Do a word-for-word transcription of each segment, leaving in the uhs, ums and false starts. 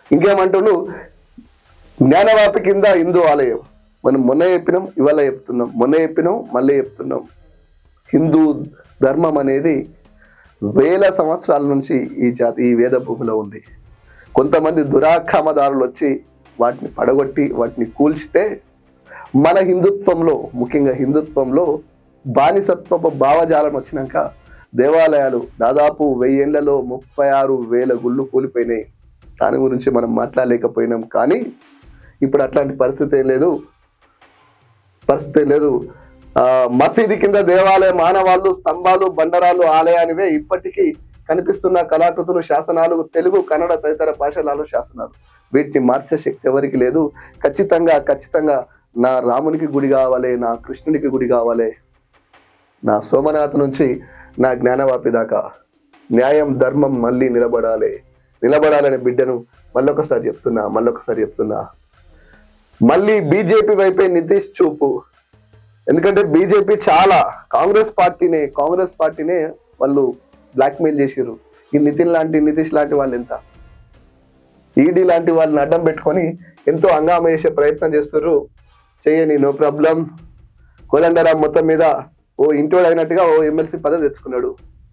ఇంకేమంటున్నాడు, జ్ఞానవాపి కింద హిందూ ఆలయం. మనం మొన్న చెప్పినాం, ఇవాళ చెప్తున్నాం, మొన్న చెప్పినాం, మళ్ళీ చెప్తున్నాం. హిందూ ధర్మం అనేది వేల సంవత్సరాల నుంచి ఈ జాతి ఈ వేద భూమిలో ఉంది. కొంతమంది దురాక్రమదారులు వచ్చి వాటిని పడగొట్టి వాటిని కూల్చితే మన హిందుత్వంలో, ముఖ్యంగా హిందుత్వంలో బానిసత్వపు భావజాలం వచ్చినాక దేవాలయాలు దాదాపు వెయ్యేళ్లలో ముప్పై ఆరు వేల గుళ్ళు కూలిపోయినాయి. దాని గురించి మనం మాట్లాడలేకపోయినాం. కానీ ఇప్పుడు అట్లాంటి పరిస్థితి లేదు, పరిస్థితి లేదు. ఆ మసీదు కింద దేవాలయ మానవాళ్ళు, స్తంభాలు, బండరాలు ఆలయానివే ఇప్పటికీ కనిపిస్తున్న కళాకృతులు, శాసనాలు, తెలుగు, కన్నడ తదితర భాషలలో శాసనాలు. వీటిని మార్చే శక్తి ఎవరికి లేదు. ఖచ్చితంగా ఖచ్చితంగా నా రామునికి గుడి కావాలి, నా కృష్ణునికి గుడి కావాలి, నా సోమనాథ్ నుంచి నా జ్ఞానవాపి దాకా న్యాయం, ధర్మం మళ్ళీ నిలబడాలి. నిలబడాలనే బిడ్డను మళ్ళొకసారి చెప్తున్నా మళ్ళొకసారి చెప్తున్నా మళ్ళీ బీజేపీ వైపే నితీష్ చూపు. ఎందుకంటే బీజేపీ చాలా కాంగ్రెస్ పార్టీనే కాంగ్రెస్ పార్టీనే వాళ్ళు బ్లాక్మెయిల్ చేసారు. ఈ నితిన్ లాంటి నితీష్ లాంటి వాళ్ళు ఎంత, ఈడీ లాంటి వాళ్ళని అడ్డం పెట్టుకొని ఎంతో హంగామా చేసే ప్రయత్నం చేస్తారు. చేయని, నో ప్రాబ్లం. కోదండరాం మొత్తం మీద ఓ ఇంటోడు అయినట్టుగా ఓ ఎమ్మెల్సీ పదవి తెచ్చుకున్నాడు.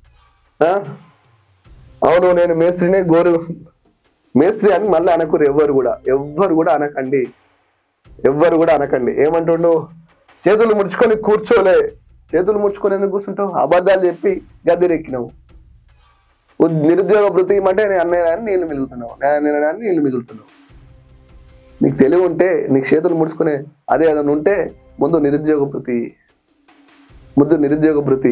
అవును నేను మేస్త్రినే, గోరు మేస్త్రి అని మళ్ళీ అనకూరు. ఎవ్వరు కూడా ఎవ్వరు కూడా అనకండి, ఎవ్వరు కూడా అనకండి. ఏమంటుండు, చేతులు ముడుచుకొని కూర్చోలే. చేతులు ముడుచుకొని ఎందుకు కూర్చుంటావు? అబద్ధాలు చెప్పి గద్దెరెక్కినావు. నిరుద్యోగ భృతి అంటే నేను అన్నయ్య నీళ్ళు మిగులుతున్నావు, నేను నీళ్ళు మిగులుతున్నావు. నీకు తెలివి ఉంటే, నీకు చేతులు ముడుచుకునే అదే ఏదైనా ఉంటే ముందు నిరుద్యోగ భృతి, ముందు నిరుద్యోగ భృతి,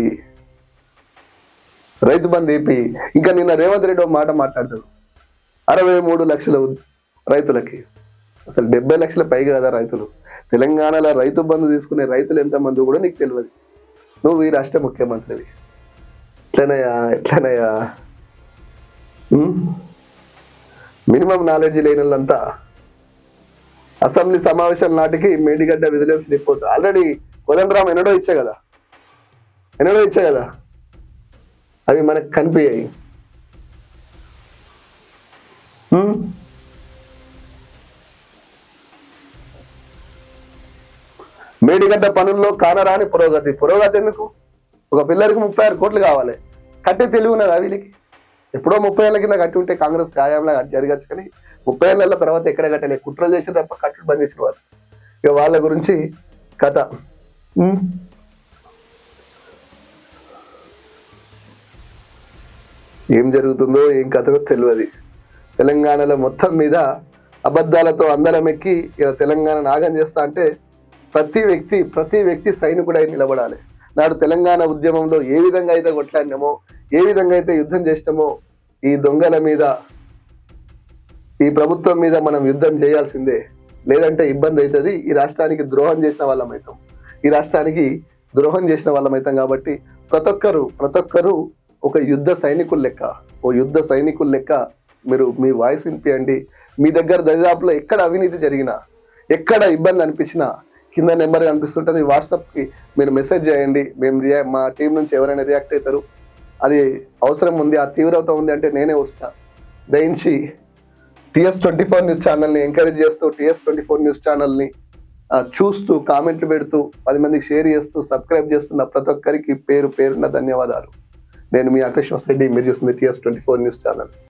రైతు బంధు ఏపీ. ఇంకా నిన్న రేవంత్ రెడ్డి ఒక మాట మాట్లాడతాడు, అరవై మూడు లక్షల రైతులకి. అసలు డెబ్బై లక్షల పైగా కదా రైతులు. తెలంగాణలో రైతు బంధు తీసుకునే రైతులు ఎంతమంది కూడా నీకు తెలియదు. నువ్వు ఈ రాష్ట్ర ముఖ్యమంత్రివి. ఎట్లనయ్యా ఎట్లనయ్యా మినిమం నాలెడ్జ్ లేని వాళ్ళంతా అసెంబ్లీ సమావేశాల నాటికి Medigadda vigilance report already Kodandaram ఎన్నడో ఇచ్చా కదా ఎన్నడో ఇచ్చా కదా అవి మనకు కనిపించాయి. మేడిగడ్డ పనుల్లో కానరాని పురోగతి. పురోగతి ఎందుకు? ఒక పిల్లరికి ముప్పై ఆరు కోట్లు కావాలి. కట్టి తెలివి ఉన్నదా వీళ్ళకి? ఎప్పుడో ముప్పై ఏళ్ళ కింద కట్టి ఉంటే కాంగ్రెస్ ఖాయంలో జరగచ్చు. కానీ ముప్పై ఏళ్ళ తర్వాత ఎక్కడ కట్టలే, కుట్రలు చేసిన తప్ప కట్టుడు బంద్ చేసిన వారు. ఇక వాళ్ళ గురించి కథ. ఏం జరుగుతుందో ఏం కథో తెలియదు. తెలంగాణలో మొత్తం మీద అబద్ధాలతో అందరం ఎక్కి ఇలా తెలంగాణ నాగం చేస్తా అంటే ప్రతి వ్యక్తి ప్రతి వ్యక్తి సైనికుడై నిలబడాలి. నాడు తెలంగాణ ఉద్యమంలో ఏ విధంగా అయితే కొట్లాడినామో, ఏ విధంగా అయితే యుద్ధం చేసినామో, ఈ దొంగల మీద, ఈ ప్రభుత్వం మీద మనం యుద్ధం చేయాల్సిందే. లేదంటే ఇబ్బంది అవుతుంది. ఈ రాష్ట్రానికి ద్రోహం చేసిన వాళ్ళం అవుతాం ఈ రాష్ట్రానికి ద్రోహం చేసిన వాళ్ళం అవుతాం కాబట్టి ప్రతి ఒక్కరు ప్రతి ఒక్కరు ఒక యుద్ధ సైనికుల లెక్క ఓ యుద్ధ సైనికుల లెక్క మీరు మీ వాయిస్ వినిపియండి. మీ దగ్గర దరిదాపులో ఎక్కడ అవినీతి జరిగినా, ఎక్కడ ఇబ్బంది అనిపించినా కింద నెంబర్ కనిపిస్తుంటుంది, వాట్సాప్కి మీరు మెసేజ్ చేయండి. మేము రియా మా టీం నుంచి ఎవరైనా రియాక్ట్ అవుతారు. అది అవసరం ఉంది, ఆ తీవ్రత ఉంది అంటే నేనే వస్తా. దయించి టీఎస్ ట్వంటీ ఫోర్ న్యూస్ ఛానల్ని ఎంకరేజ్ చేస్తూ, టీఎస్ ట్వంటీ ఫోర్ న్యూస్ ఛానల్ని చూస్తూ, కామెంట్లు పెడుతూ, పది మందికి షేర్ చేస్తూ, సబ్స్క్రైబ్ చేస్తున్న ప్రతి ఒక్కరికి పేరు పేరున్న ధన్యవాదాలు. నేను మీ ఆకర్షణ రెడ్డి, మీరు చూస్తుంది TS twenty four news channel.